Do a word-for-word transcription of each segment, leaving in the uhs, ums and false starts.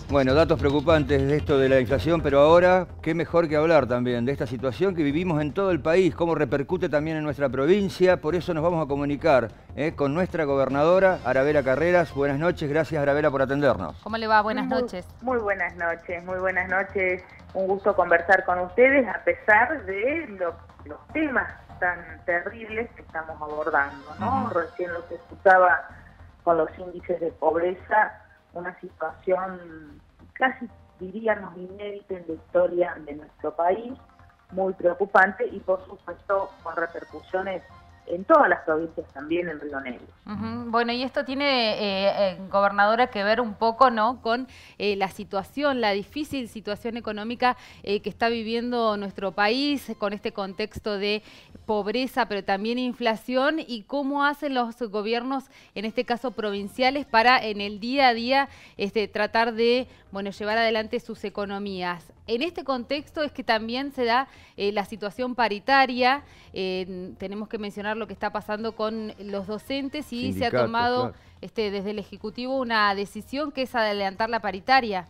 Bueno, datos preocupantes de esto de la inflación, pero ahora, qué mejor que hablar también de esta situación que vivimos en todo el país, cómo repercute también en nuestra provincia. Por eso nos vamos a comunicar ¿eh? con nuestra gobernadora, Arabela Carreras. Buenas noches, gracias Arabela por atendernos. ¿Cómo le va? Buenas muy, noches. Muy buenas noches, muy buenas noches. Un gusto conversar con ustedes a pesar de lo, los temas tan terribles que estamos abordando, ¿no? Uh-huh. Recién los escuchaba con los índices de pobreza, una situación casi diríamos inédita en la historia de nuestro país, muy preocupante y por supuesto con repercusiones en todas las provincias, también en Río Negro. Uh-huh. Bueno, y esto tiene, eh, eh, gobernadora, que ver un poco, ¿no?, con eh, la situación, la difícil situación económica eh, que está viviendo nuestro país, con este contexto de pobreza, pero también inflación, y cómo hacen los gobiernos, en este caso provinciales, para en el día a día este, tratar de, bueno, llevar adelante sus economías. En este contexto es que también se da eh, la situación paritaria. Eh, tenemos que mencionar lo que está pasando con los docentes y se ha tomado claro. este, desde el Ejecutivo una decisión que es adelantar la paritaria.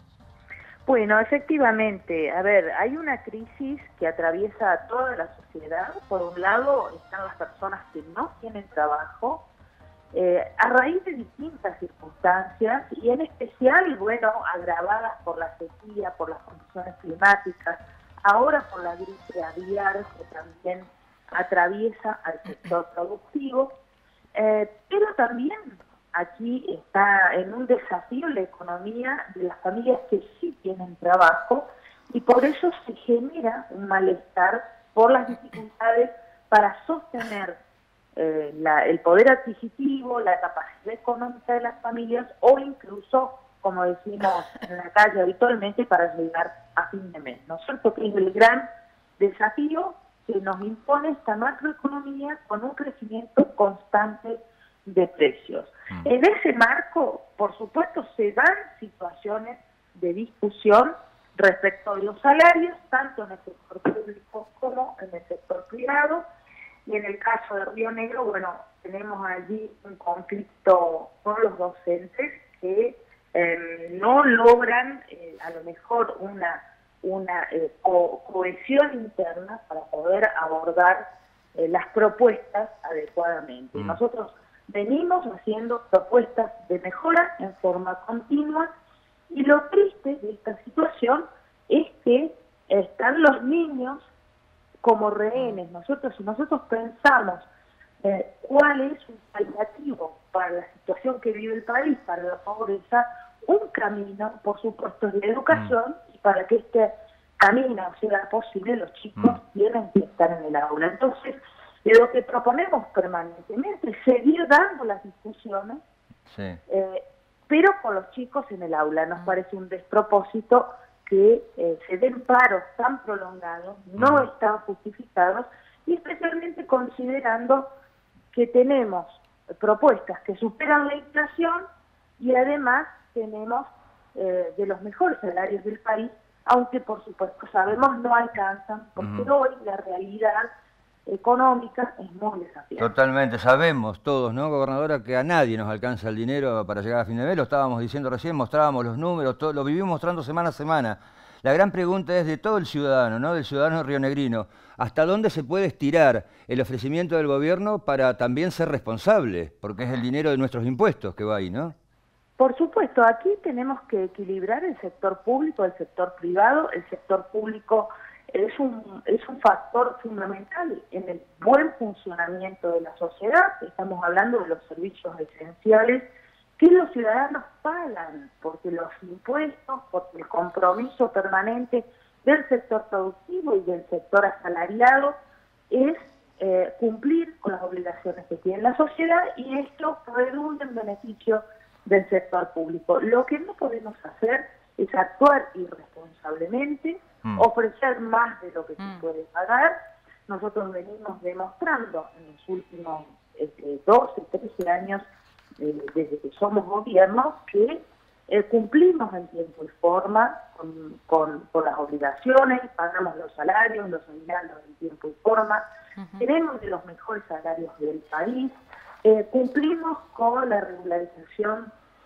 Bueno, efectivamente, a ver, hay una crisis que atraviesa a toda la sociedad. Por un lado están las personas que no tienen trabajo, Eh, a raíz de distintas circunstancias y en especial, bueno, agravadas por la sequía, por las condiciones climáticas, ahora por la gripe aviar que también atraviesa al sector productivo, eh, pero también aquí está en un desafío la economía de las familias que sí tienen trabajo y por eso se genera un malestar por las dificultades para sostener Eh, la, el poder adquisitivo, la capacidad económica de las familias o incluso, como decimos en la calle habitualmente, para llegar a fin de mes, ¿no es cierto? Que es el gran desafío que nos impone esta macroeconomía con un crecimiento constante de precios. Mm. En ese marco, por supuesto, se dan situaciones de discusión respecto de los salarios, tanto en el sector público como en el sector privado. Y en el caso de Río Negro, bueno, tenemos allí un conflicto con los docentes que eh, no logran eh, a lo mejor una, una eh, co cohesión interna para poder abordar eh, las propuestas adecuadamente. Mm. Nosotros venimos haciendo propuestas de mejora en forma continua y lo triste de esta situación es que están los niños como rehenes. Nosotros, si nosotros pensamos eh, cuál es un paliativo para la situación que vive el país, para la pobreza, un camino, por supuesto, es la educación, mm. y para que este camino sea posible, los chicos mm. tienen que estar en el aula. Entonces, lo que proponemos permanentemente es seguir dando las discusiones, sí. eh, pero con los chicos en el aula. Nos mm. parece un despropósito que eh, se den paros tan prolongados, no uh-huh. están justificados, y especialmente considerando que tenemos propuestas que superan la inflación y además tenemos eh, de los mejores salarios del país, aunque por supuesto sabemos no alcanzan, porque uh-huh. hoy la realidad económica es muy desafiante. Totalmente, sabemos todos, ¿no, gobernadora, que a nadie nos alcanza el dinero para llegar a fin de mes? Lo estábamos diciendo recién, mostrábamos los números, todo, lo vivimos mostrando semana a semana. La gran pregunta es de todo el ciudadano, ¿no?, del ciudadano rionegrino, ¿hasta dónde se puede estirar el ofrecimiento del gobierno para también ser responsable? Porque es el dinero de nuestros impuestos que va ahí, ¿no? Por supuesto, aquí tenemos que equilibrar el sector público, el sector privado. El sector público es un, es un factor fundamental en el buen funcionamiento de la sociedad. Estamos hablando de los servicios esenciales que los ciudadanos pagan, porque los impuestos, porque el compromiso permanente del sector productivo y del sector asalariado es eh, cumplir con las obligaciones que tiene la sociedad, y esto redunda en beneficio del sector público. Lo que no podemos hacer es actuar irresponsablemente, mm. ofrecer más de lo que mm. se puede pagar. Nosotros venimos demostrando en los últimos este, doce, trece años, eh, desde que somos gobierno, que eh, cumplimos en tiempo y forma con, con, con las obligaciones, pagamos los salarios, los aguinaldos en tiempo y forma, uh-huh. tenemos de los mejores salarios del país, eh, cumplimos con la regularización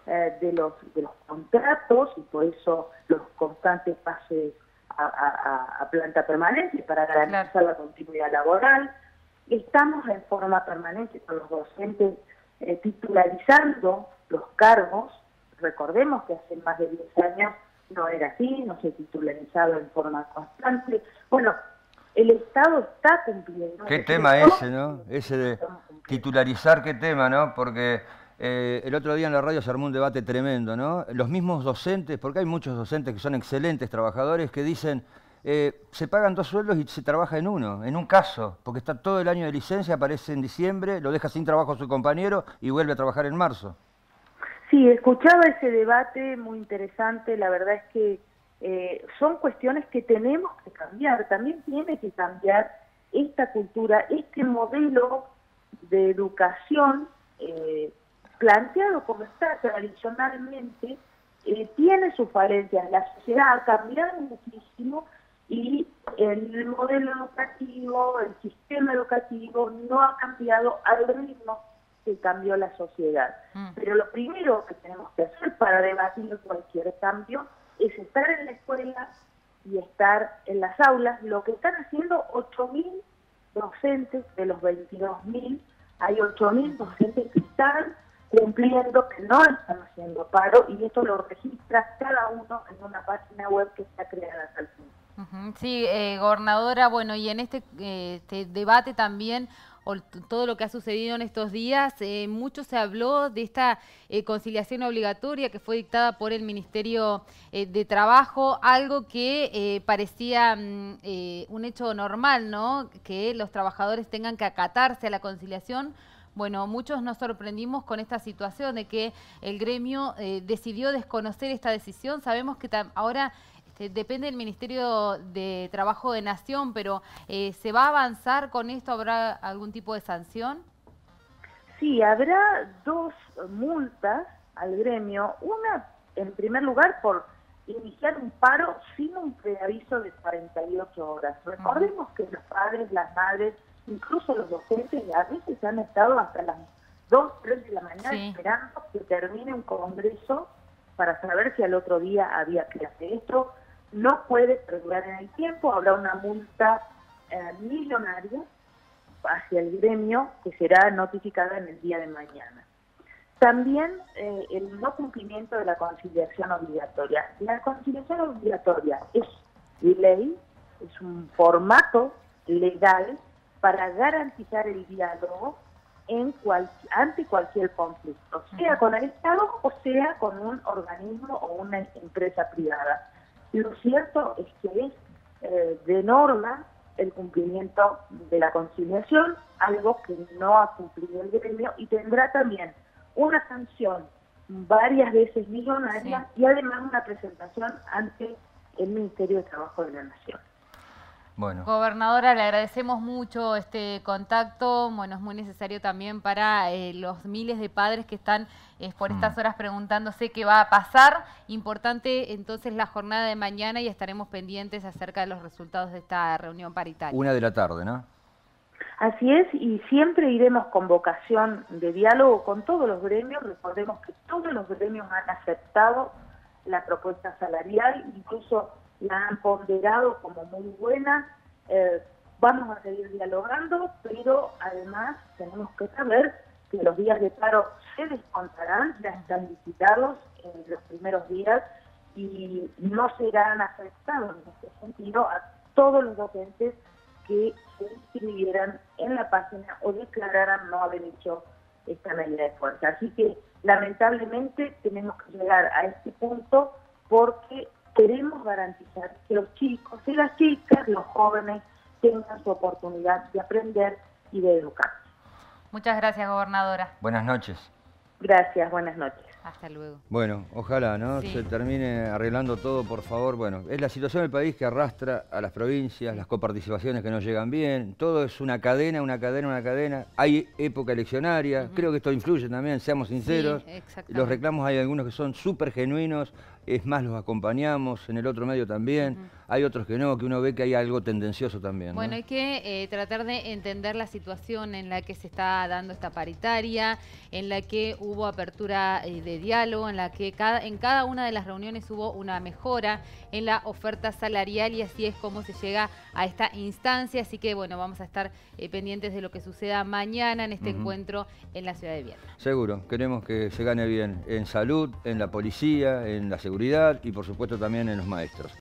eh, de, los, de los contratos y por eso los constantes pases a, a, a planta permanente para garantizar claro. la continuidad laboral. Estamos en forma permanente con los docentes eh, titularizando los cargos. Recordemos que hace más de diez años no era así, no se titularizaba en forma constante. Bueno, el Estado está cumpliendo. Qué tema ese, ¿no? Ese de titularizar, qué tema, ¿no? Porque eh, el otro día en la radio se armó un debate tremendo, ¿no? Los mismos docentes, porque hay muchos docentes que son excelentes trabajadores, que dicen, eh, se pagan dos sueldos y se trabaja en uno, en un caso, porque está todo el año de licencia, aparece en diciembre, lo deja sin trabajo a su compañero y vuelve a trabajar en marzo. Sí, escuchaba ese debate muy interesante, la verdad es que eh, son cuestiones que tenemos que cambiar, también tiene que cambiar esta cultura, este modelo de educación eh, planteado como está tradicionalmente, eh, tiene sus falencias, la sociedad ha cambiado muchísimo y el modelo educativo, el sistema educativo no ha cambiado al ritmo que cambió la sociedad. Mm. Pero lo primero que tenemos que hacer para debatir cualquier cambio es estar en la escuela y estar en las aulas, lo que están haciendo ocho mil docentes de los veintidós mil, hay ocho mil docentes que están cumpliendo, que no están haciendo paro, y esto lo registra cada uno en una página web que está creada al fin. Uh-huh. Sí, eh, gobernadora, bueno, y en este, eh, este debate también, o todo lo que ha sucedido en estos días, eh, mucho se habló de esta eh, conciliación obligatoria que fue dictada por el Ministerio eh, de Trabajo, algo que eh, parecía mm, eh, un hecho normal, ¿no? Que los trabajadores tengan que acatarse a la conciliación. Bueno, muchos nos sorprendimos con esta situación de que el gremio eh, decidió desconocer esta decisión. Sabemos que ahora este, depende del Ministerio de Trabajo de Nación, pero eh, ¿se va a avanzar con esto? ¿Habrá algún tipo de sanción? Sí, habrá dos multas al gremio. Una, en primer lugar, por iniciar un paro sin un preaviso de cuarenta y ocho horas. Recordemos que los padres, las madres, incluso los docentes a veces han estado hasta las dos, tres de la mañana sí. esperando que termine un congreso para saber si al otro día había que hacer esto. No puede perdurar en el tiempo, habrá una multa eh, millonaria hacia el gremio que será notificada en el día de mañana. También eh, el no cumplimiento de la conciliación obligatoria. La conciliación obligatoria es ley, es un formato legal para garantizar el diálogo en cual, ante cualquier conflicto, sea con el Estado o sea con un organismo o una empresa privada. Lo cierto es que es eh, de norma el cumplimiento de la conciliación, algo que no ha cumplido el gremio, y tendrá también una sanción varias veces millonaria sí. y además una presentación ante el Ministerio de Trabajo de la Nación. Bueno. Gobernadora, le agradecemos mucho este contacto. Bueno, es muy necesario también para eh, los miles de padres que están eh, por estas horas preguntándose qué va a pasar. Importante entonces la jornada de mañana y estaremos pendientes acerca de los resultados de esta reunión paritaria. Una de la tarde, ¿no? Así es, y siempre iremos con vocación de diálogo con todos los gremios. Recordemos que todos los gremios han aceptado la propuesta salarial, incluso la han ponderado como muy buena. Eh, vamos a seguir dialogando, pero además tenemos que saber que los días de paro se descontarán, ya están licitados en los primeros días y no serán afectados en este sentido a todos los docentes que se inscribieran en la página o declararan no haber hecho esta medida de fuerza. Así que lamentablemente tenemos que llegar a este punto porque queremos garantizar que los chicos y las chicas, los jóvenes, tengan su oportunidad de aprender y de educarse. Muchas gracias, gobernadora. Buenas noches. Gracias, buenas noches. Hasta luego. Bueno, ojalá, ¿no? Sí. Se termine arreglando todo, por favor. Bueno, es la situación del país que arrastra a las provincias, las coparticipaciones que no llegan bien. Todo es una cadena, una cadena, una cadena. Hay época eleccionaria. Uh-huh. Creo que esto influye también, seamos sinceros. Sí, los reclamos hay algunos que son súper genuinos es más, los acompañamos, en el otro medio también, uh-huh. Hay otros que no, que uno ve que hay algo tendencioso también, bueno, ¿no? hay que eh, tratar de entender la situación en la que se está dando esta paritaria, en la que hubo apertura eh, de diálogo, en la que cada, en cada una de las reuniones hubo una mejora en la oferta salarial y así es como se llega a esta instancia. Así que bueno, vamos a estar eh, pendientes de lo que suceda mañana en este uh-huh. encuentro en la ciudad de Viedma. Seguro, queremos que se gane bien en salud, en la policía, en la seguridad y por supuesto también en los maestros.